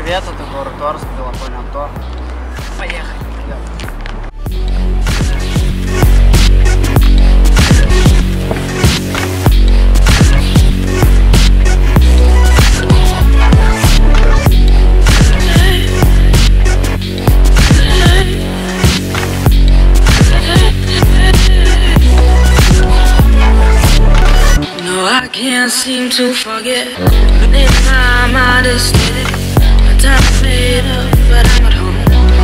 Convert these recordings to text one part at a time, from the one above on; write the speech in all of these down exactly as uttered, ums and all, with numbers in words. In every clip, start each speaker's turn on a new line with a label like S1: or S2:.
S1: привет, это город Орск, Белоконь Антон. Поехали.
S2: I can't seem to forget. In my mind is steady. My time's made up, but I'm at home.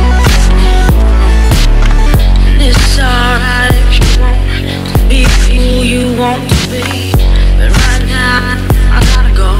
S2: And it's alright if you want to be who you want to be, but right now I gotta go.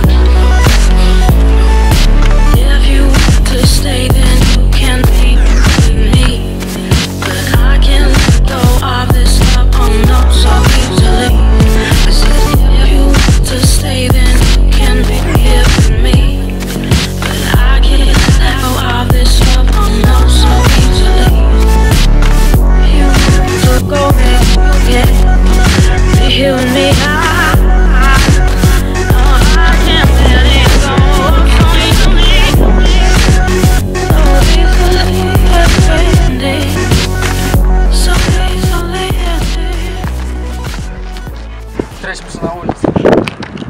S2: If you want to stay, then you can be me, but I can't let go of this love, oh no, so easily. I said to stay, then you can be here with me, but I can't let go of this love, oh no, so easily. You to go back, yeah, be here with me. I, I, oh, I can't let it go so easily, so easily, perfectly, so easily.
S1: Встреча на улице.